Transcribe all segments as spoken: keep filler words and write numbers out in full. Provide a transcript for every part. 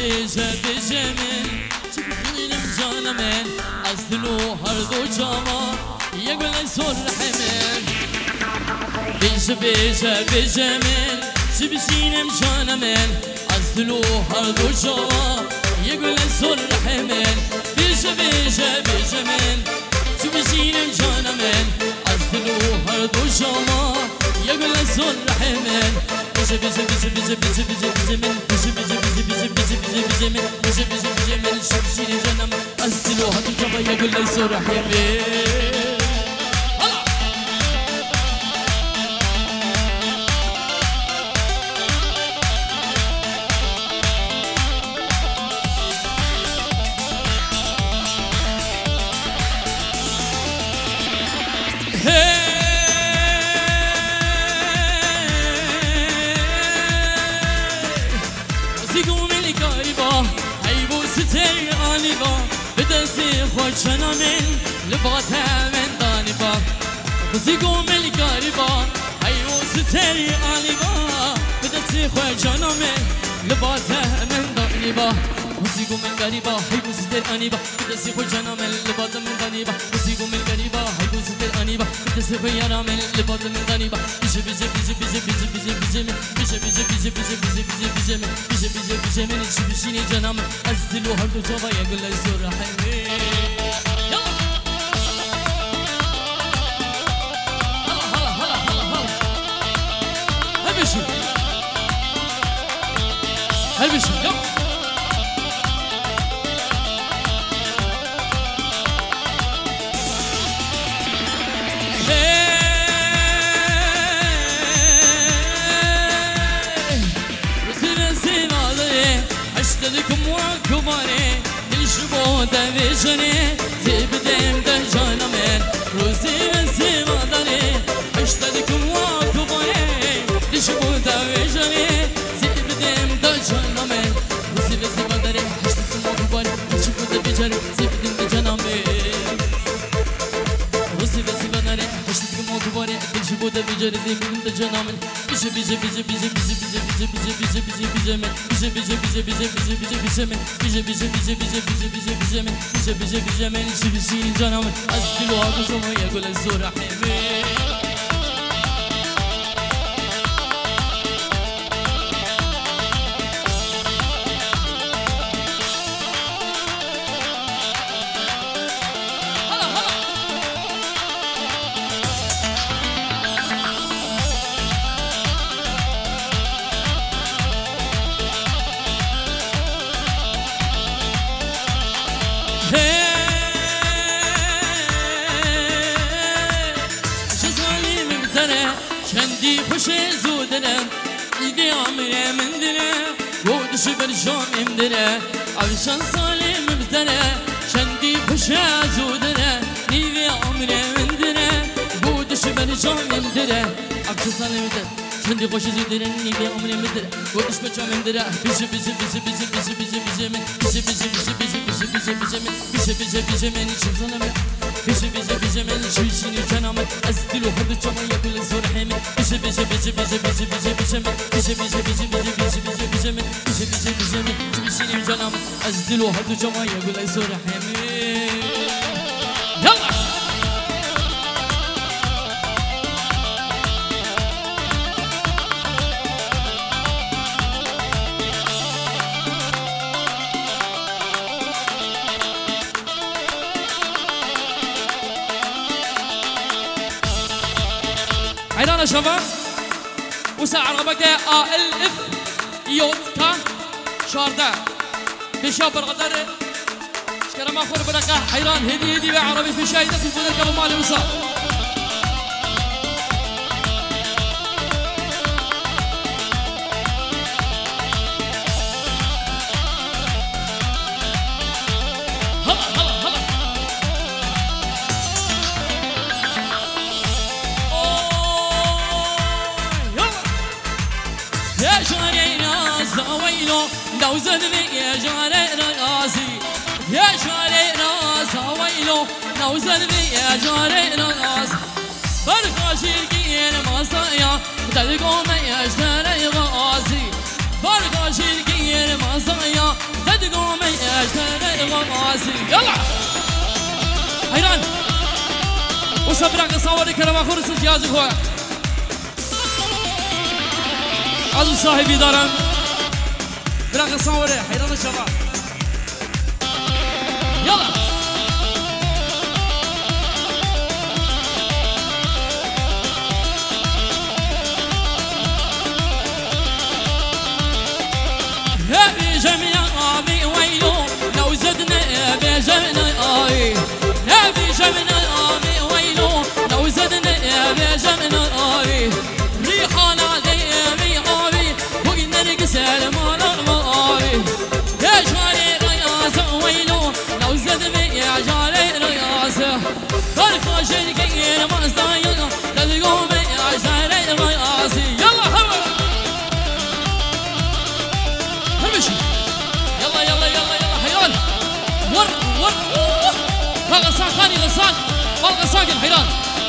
بیجه بیجه من چی بخونیم جان من از دل و هر دو جاما یک گل سر من بیجه بیجه بیجه من چی بشینم جان من از دل و هر دو جاما یک گل سر من بیجه بیجه بیجه من چی بشینم جان من از دل و هر دو جاما یک گل سر من بیجه بیجه بیجه بیجه بیجه بیجه بیجه من بیجه بیجه بیجه بیجه بیجه بیجه بیجه من بیجه بیجه بیجه من چی بشینم جانم از دل و هر دو جاما یک گل سر من چنا من لبات من دانی با بزی گم الگاری با حیوس تری آنی با بدستی خواه چنا من لبات من دانی با بزی گم الگاری با حیوس تری آنی با بدستی خواه چنا من لبات من دانی با بزی گم الگاری با حیوس تری آنی با بدستی خواه یارا من لبات من دانی با بیشه بیشه بیشه بیشه بیشه بیشه بیشه من بیشه بیشه بیشه بیشه بیشه بیشه بیشه من بیشه بیشه بیشه من چی بشینی جانم از دل و هر دو جا با یک گل سر حیوی هل بشو يلا رسل سينالي اشتدكم وكباري تلشبو دبيجني تبدم دجانا من رسل سينالي اشتدكم وكباري تلشبو دبيجني جانم روزی به زیبا داره هشت ما دوباره هیچ بوده بیجاره زیبدیم به جانم روزی به زیبا داره هشت ما دوباره هیچ بوده بیجاره زیبدیم به جانم بیشه بیشه بیشه بیشه بیشه بیشه بیشه بیشه بیشه بیشه بیشه من بیشه بیشه بیشه بیشه بیشه بیشه بیشه من بیشه بیشه بیشه بیشه بیشه بیشه بیشه من بیشه بیشه بیشه من چی بشینی جانم از دل و آب شما یه گل زور حیمه چندی خوش زودنم ایدی عمره من دنه گودش برشام دنه عوشان سالم بدنه چندی خوش زودنه ایدی عمره من دنه گودش برشام دنه عوشان سالم بدنه چندی خوش زودنه ایدی عمره من دنه گودش برشام دنه بیشه بیشه بیشه بیشه بیشه بیشه بیشه من بیشه بیشه بیشه بیشه بیشه بیشه بیشه من بیشه بیشه بیشه من چه زنم بیشه بیشه بیشه من شویشینی جانم از دل و هر چما یک گل زور حیمه بیشه بیشه بیشه بیشه بیشه بیشه بیشه من بیشه بیشه بیشه بیشه بیشه بیشه بیشه من بیشه بیشه بیشه من شویشینی جانم از دل و هر چما یک گل زور حیمه یلا عيدانا شباب وساعة ربك آ ال اف يوت كا شاردا بشاب الغدر شكرا ما خور بركة حيران هدي هدي بعربي في شايدة في فضل قبل مالي وصال لو زدني يا جاري راسي يا جاري راس ويلو لو زدني يا جاري راسي برقاشي كين مصايا تلقوا ما يشتري غاسي برقاشي كين مصايا براك صوري كلام خورس جهاز خويا عزو صاحبي دارم براك صوري حيران الشباب يلا هابي جميع آبي ويلو لو زدنا هابي جميع آبي هابي جميع آبي ويلو لو زدنا هابي جميع آبي ريحانا ديامي آبي وقلنا نقسل مالا آبي يا جاري رياسة ويلو لو زدنا يا جاري رياسة فرخا شرقين مصدايا تلقوم يا جاري رياسي يلا هوا همشي يلا يلا يلا يلا حيران ور ور ها غسان خاني غسان والله ساكن حيران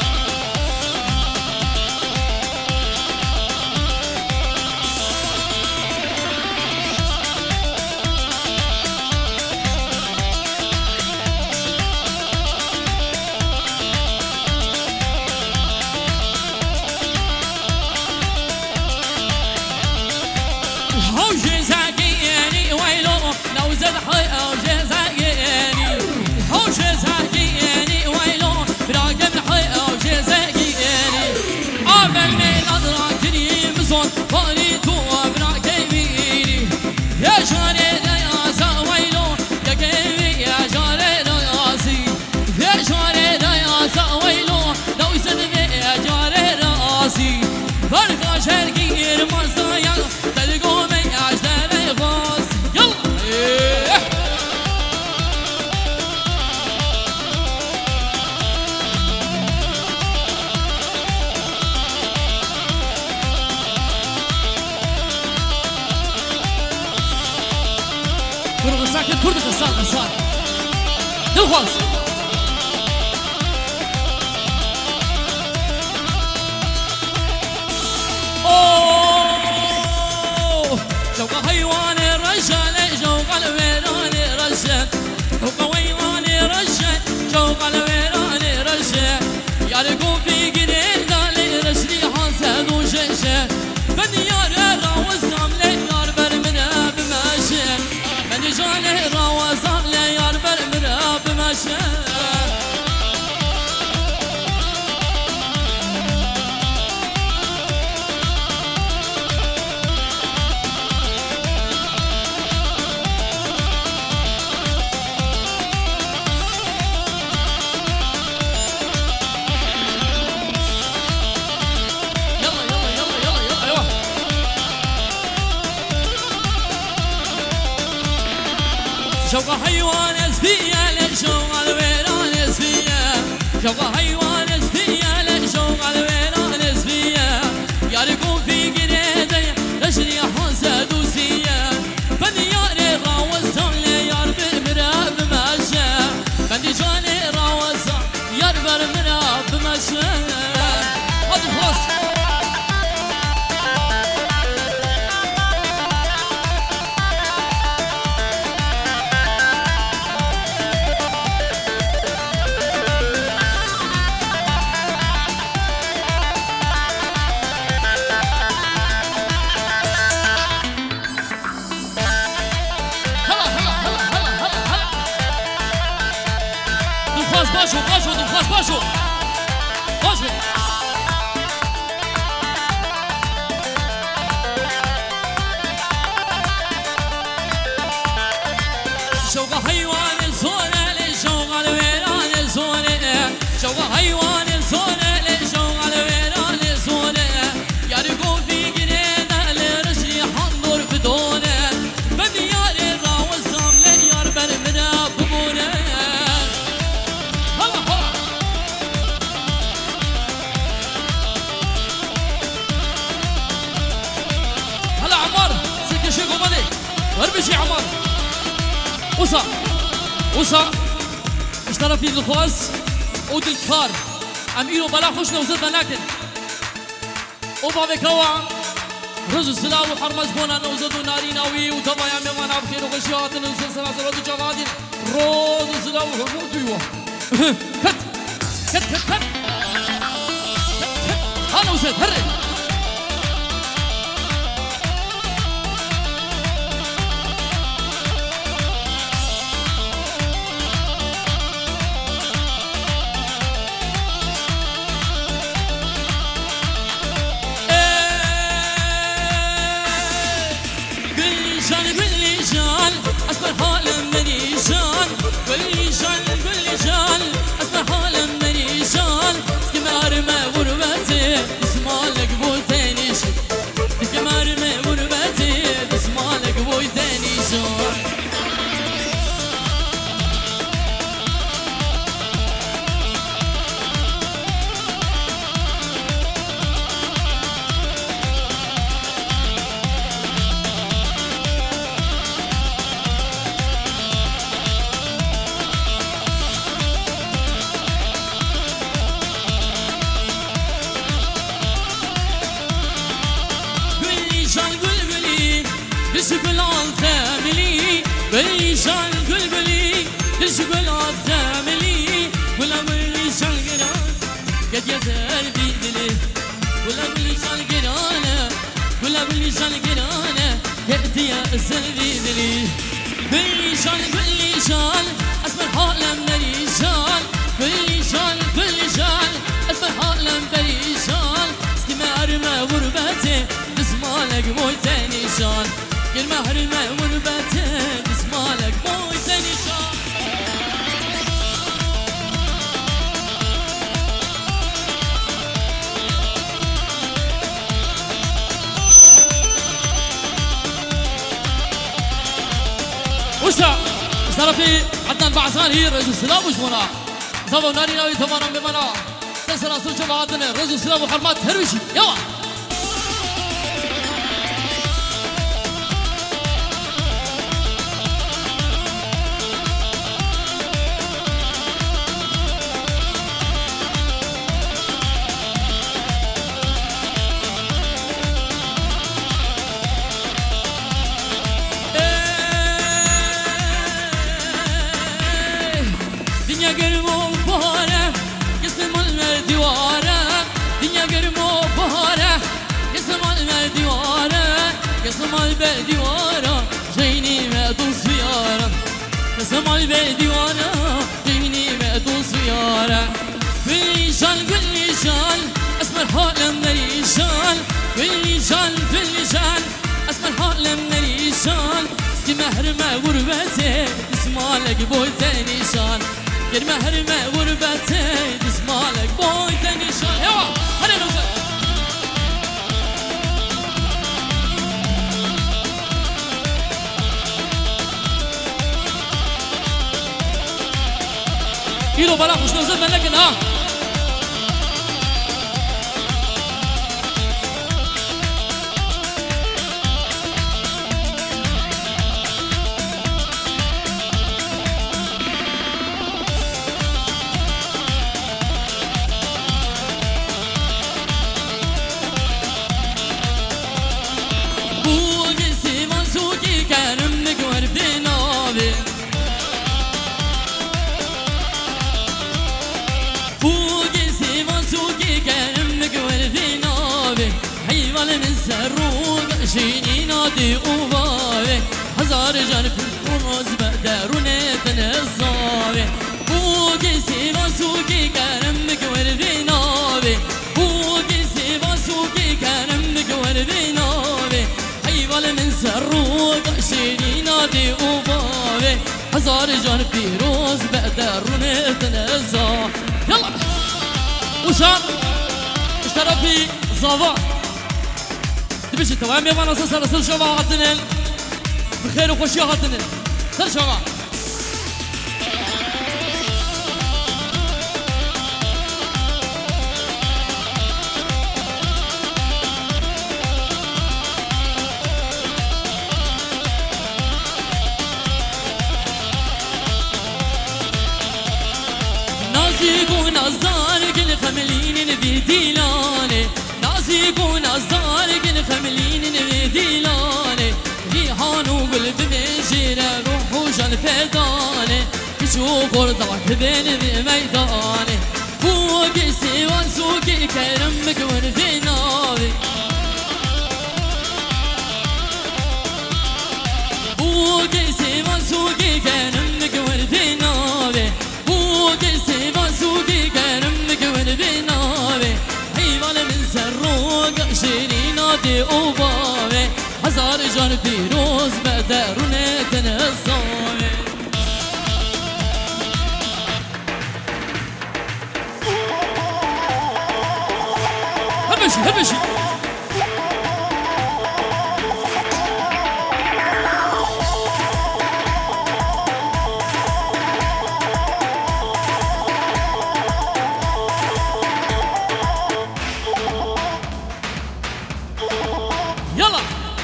كرد قصار قصار دل خالص اوه شوق حيوان رجال شوق الويران رجال شوق حيوان رجال شوق الويران رجال يارقوا في قريب دالي رشدي حسد وششه بني يار راوزام لي يار برمنا بماشي بني جاني راوزام لي يار برمنا بماشي شوق حيوان اسبيا لشوق الويران اسبيا شوق حيوان اسبيا لشوق الويران اسبيا يارقوا في قريدي رشدي حسد وسيا بني ياري راوزهم لي يار بالمراب ماشا بني جاني راوزهم يار بالمراب ماشا هذا خلاص باشو باشو دخاس باشو باشو شوق حيوان الزونة لشوق الويران الزونة شوق حيوان الزونة لشوق الويران الزونة يارقوا في قريدة لرشي حنظر بدونه بدي ياري راوزهم ليار برمنا بمونه وربشي عمار وصا وصا اشترى في الخواص ودلكار اميرو بلا خوشنا وزدنا لكن وبابي كوا رز سلا وحرمز بونا نوزدو ناري ناوي وطبا يا ميوانا بخير وغشيات نوزد سلاسل ودو جوادين روز سلا وحرمز بيوا كت كت كت كت وسط هري وسع استرفي عدنان بعثان هي رئيس السلام وجمنا زبون ناري ناوي ثمانا بمنا تسرى سلجة بعدنا رئيس السلام وحرمات هروشي يلا سمعي بديوانا جيني مأدوس يارا كل شال كل شال اسمر حالم نري شال كل شال كل شال اسمر حالم نري شال سكي مهرمة غربتي اسمالك بوي تاني شال كل مهرمة غربتي اسمالك بوي تاني شال يوا هلا نوصل كيلو بلا مش نوصلنا لكن ها بوجي منسوكي كرم نقور بنابي السروق شيني نادي وبابي هزار جان في الكنوز بقدروني تنصابي بوكي سيما سوكي كرمك وربي نابي بوكي سيما سوكي كرمك وربي نابي حيوال من سروق شيني نادي وبابي هزار جان في روز بقدروني تنصابي يلا وشان اشترفي زافا تبشي توام يا مانا سر سر شباب هاتنين بخير وخوشي هاتنين سر شباب نازي كون أزدار كل خملين بديلاني نازي كون أزدار كل خملين بديلاني ريحان وقلب بجيرة روح وجن فداني كشو قرضك بين بميداني فوقي سوى سوقي كرمك وردي ناري فوقي سوى سوقي كرمك وردي ناري فوقي سوى سوقي كرمك وردي ناري حيوان من سروق شيريناتي وبابي هزار جان فيروز بدروني تنهصامي هبشي هبشي يلا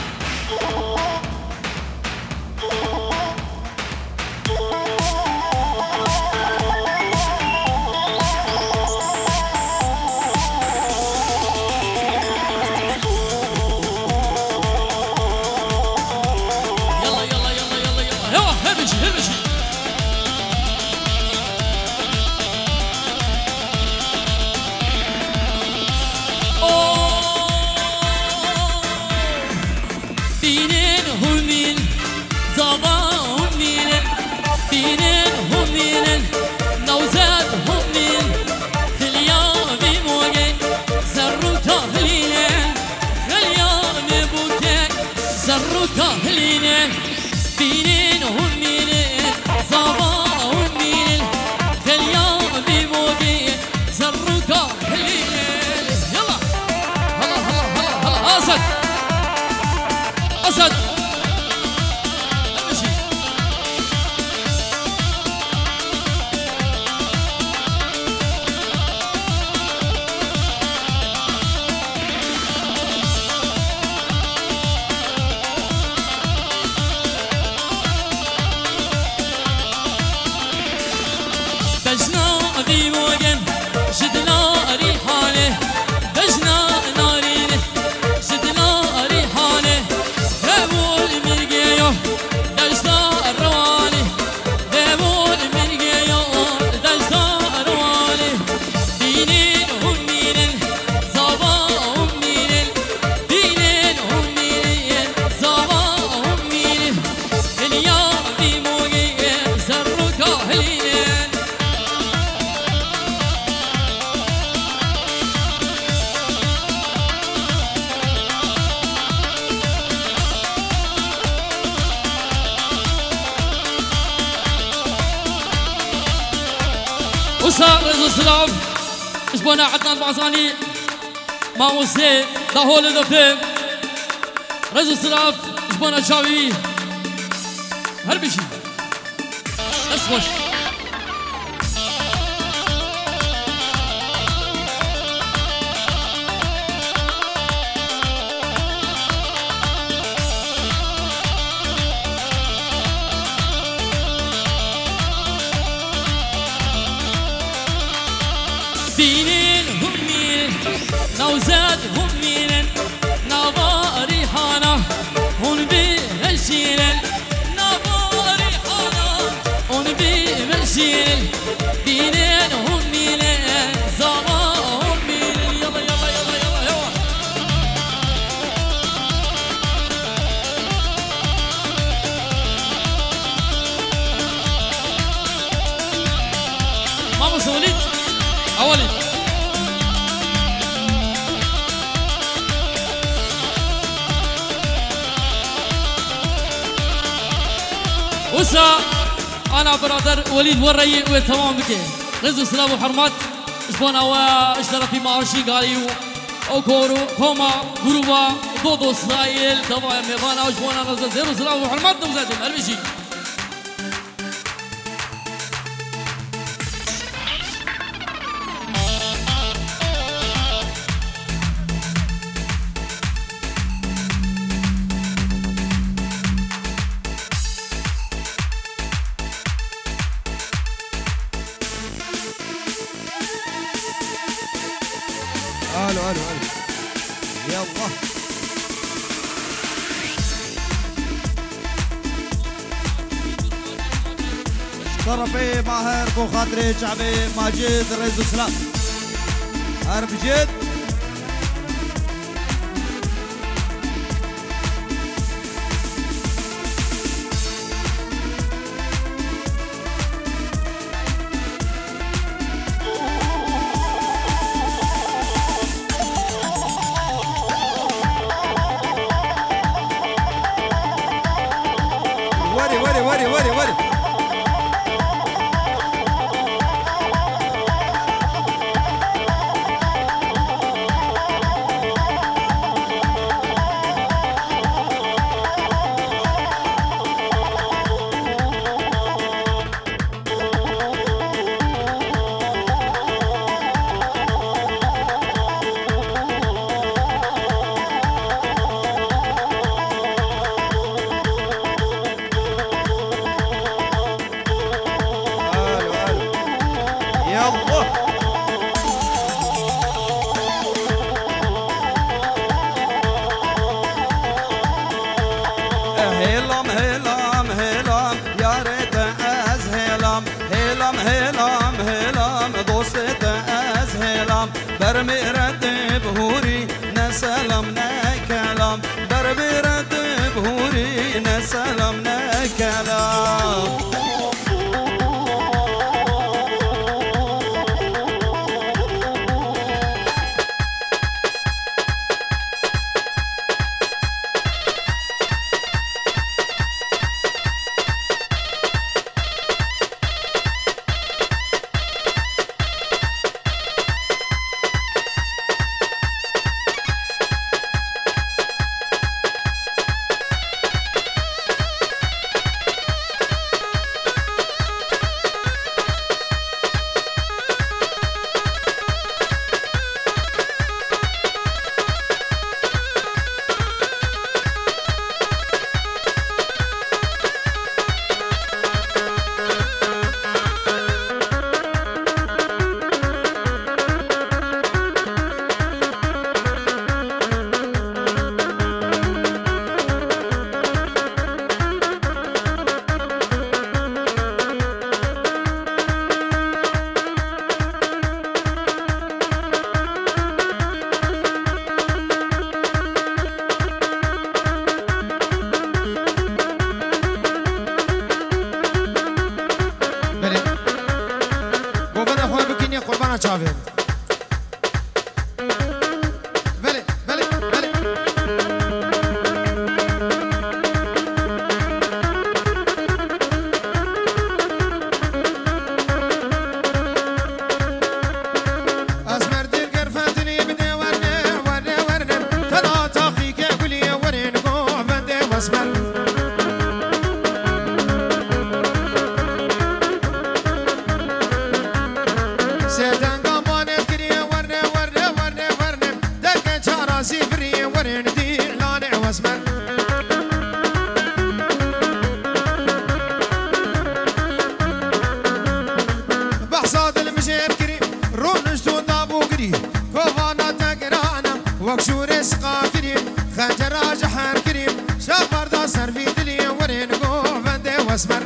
كاهلين بينين ومينين صبا ومينين خليا بموجين زروا كاهلين يلا هلا هلا هلا هلا أسد أسد امشي وصار رجل سلام اسبونا عدنان بعزاني ما وسي دهول الدفم رجل سلام اسبونا شاوي هل بشي اسوش بينين هم مين نوزاد هم مين نواري حانا هون بمشيل نواري حانا هون بمشيل بينين هم مين زما هم مين يلا يلا يلا يلا يلا ماما سوليت أولي وسا أنا برادر وليد وري وتمام بكي رزق سلام وحرمات إسبونا واشترى معاشي قالي أو كورو كوما غروبا دودو إسرائيل تبع ميبانا وإسبونا رزق زيرو سلام وحرمات نمزادم ألبشي الو الو الو يلا طرفي ماهر بو خاطري شعبي ماجد رئيس السلام هرب جد وري وري وري وري وري هلام هلام هلام يا ريت از هلام هلام هلام هلام دوست از هلام برمیرد بهوری نه سلام نه کلام برمیرد بهوری نه سلام نه کلام Çavir. Veli, veli, veli. Asmer dil gerfetini bide verne, verne, verne. Tana takhike kuliye verin go bende wasmer. Sedan gamonet kiriye verne, verne, verne, verne. Derken çarasi friye verin di lane wasmer. بحصاد المجير كريم رونش تو دابو قريب كوفانا تقرانا وكشور اسقا كريم خنجر جحر كريم شافر دا سرفي دلي ورين قوفندي واسمر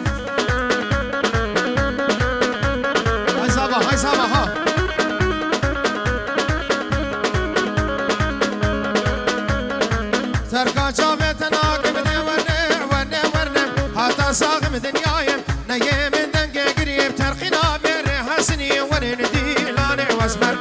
هاي صابا هاي صابا ها تركا شافتنا قبني ورني ورني ورني حتى صاغم دنيايم نيم دنقي قريب ترخينا بيري حسني ورين دي لاني واسمر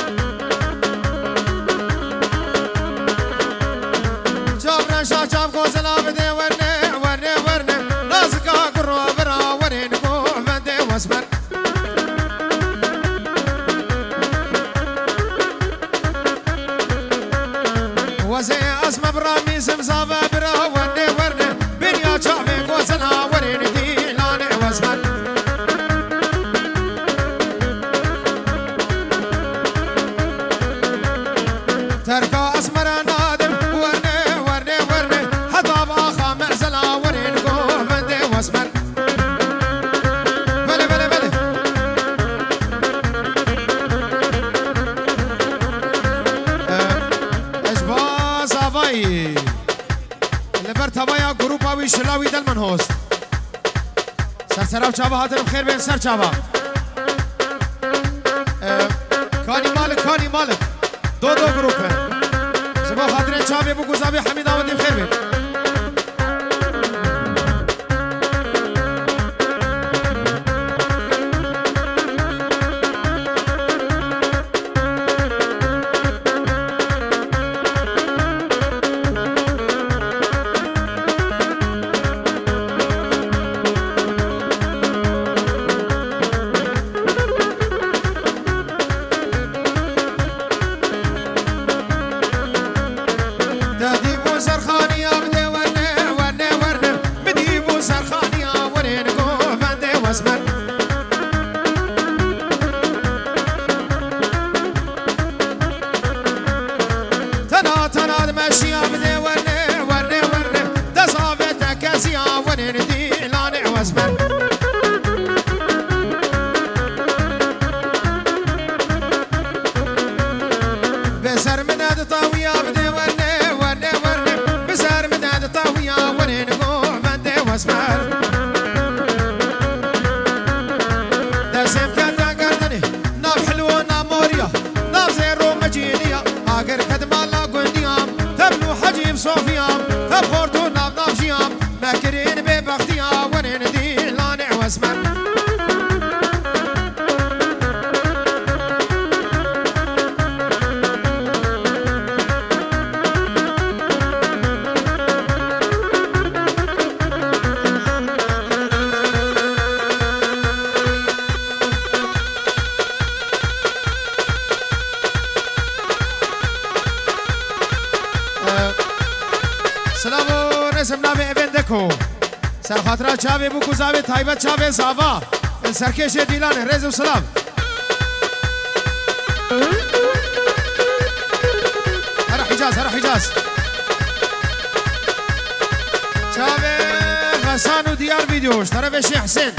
Şah çap koze بدي ورني ورني ورني راسك قرو برا ورين قوع بدي واسمر وزي اسمى برامي سمسافة برا ورني ورني بنيا شعبي قوسنا ورين دي لاني واسمر تركا اسمر نادم ورني ورني ورني حتى باخا معزلا ورين قوع بدي واسمر بلي بلي بلي اشباز افاي لبرتبايا جروبا ويشلاوي دلمن هوست سرسراو چابا هاترم خير بين سر چابا كاني مالك كاني مالك دو دو جروب ہے شباب خاطرين چابي ابو گزابي حميد آمدين خير بين سر خاطرات چاوی بو گزاوی تایبت چاوی زاوا سرکش دیلان رز و سلام هر حجاز هر حجاز چاوی غسان و دیار ویدیوش طرف شیخ حسین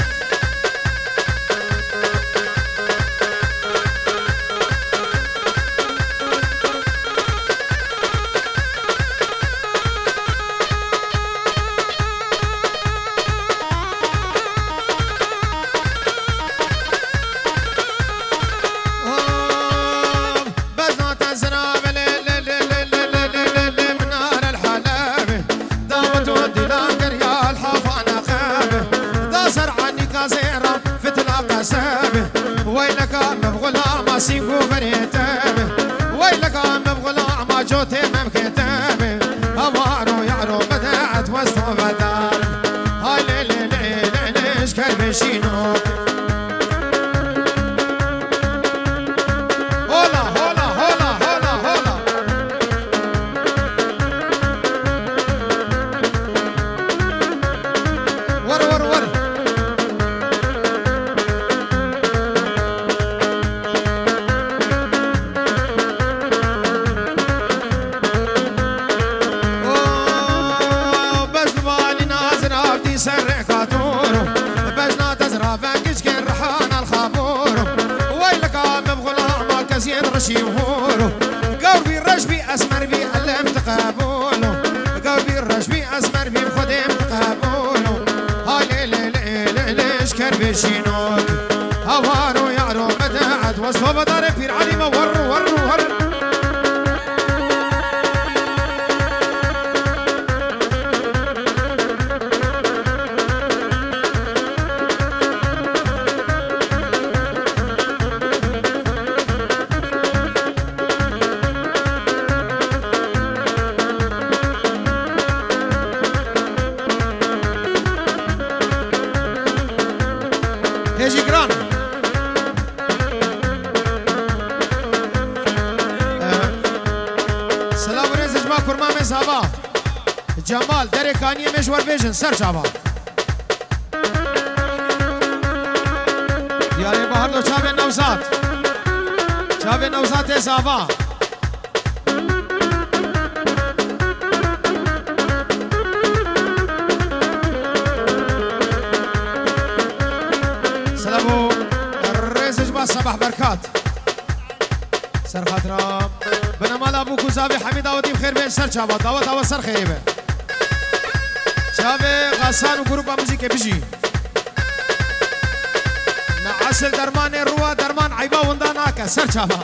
سلام ورز جما کرما مزابا جمال در کانی مشور بیجن سر چابا یاری بهار دو چاوه نوزاد چاوه نوزاد زابا سلامو رز جما صباح برکات سر خاطرام بنمال ابو کوزاوی حمید داودی بخیر بین سر چابا دعوت دعوت سر خیری به چاوه غاسان و گروپ موزیک بجی اصل درمان روا درمان عیبا وندا ناکه سر چابا